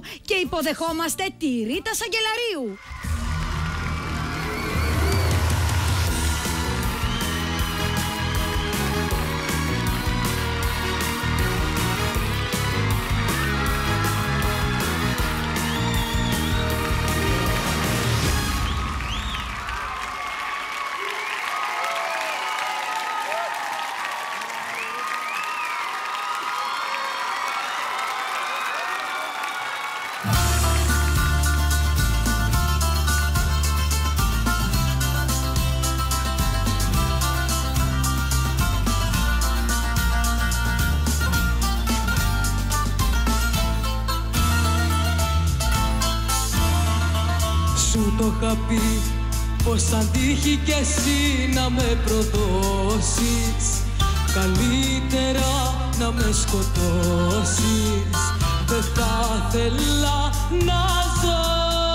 και υποδεχόμαστε τη Ρίτα Σαγγελαρίου. Σου το είχα πει πως αν τύχει κι εσύ να με προδώσεις, καλύτερα να με σκοτώσεις. Δεν θα θέλα να ζω.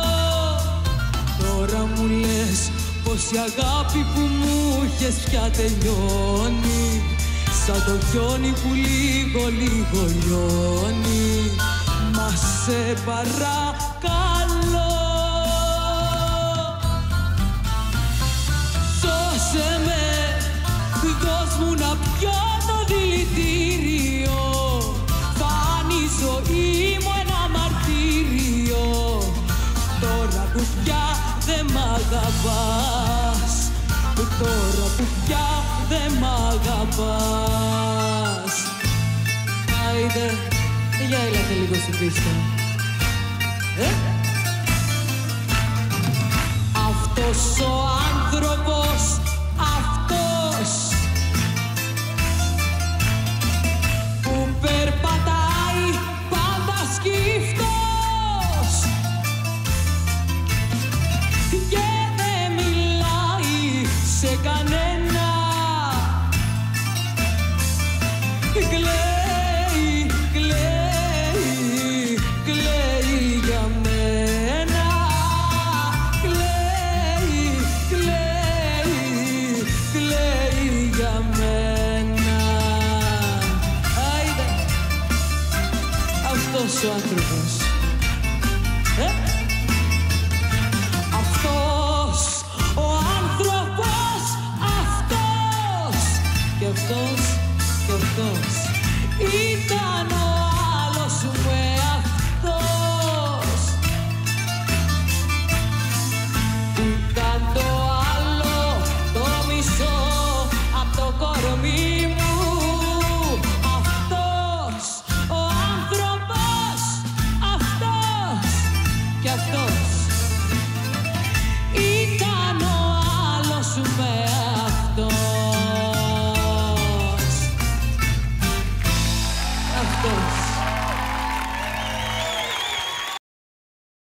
Τώρα μου λες πως η αγάπη που μου είχες πια τελειώνει, σαν το χιόνι που λίγο λίγο λιώνει. Μα σε παρακαλώ, σώσε με, δώσ' μου να πιω το δηλητήριο. Φάνει η ζωή μου ένα μαρτύριο. Τώρα που πια δεν μ' αγαπάς, τώρα που πια δεν μ' αγαπάς. Άιντε, για έλατε λίγο στην πίστα. Αυτός ο άνθρωπος, αυτός που περπατάει πάντα σκύφτος και δεν μιλάει σε κανένα, κλαίει, κλαίει, κλαίει για μένα. Αυτός ο άνθρωπος, αυτός ο άνθρωπος, αυτός και αυτός και αυτός ήταν ο άλλος μου εαυτός, που ήταν το άλλο το μισό απ' το κορμί μου. Και αυτός ήταν ο άλλος με αυτός. Αυτός.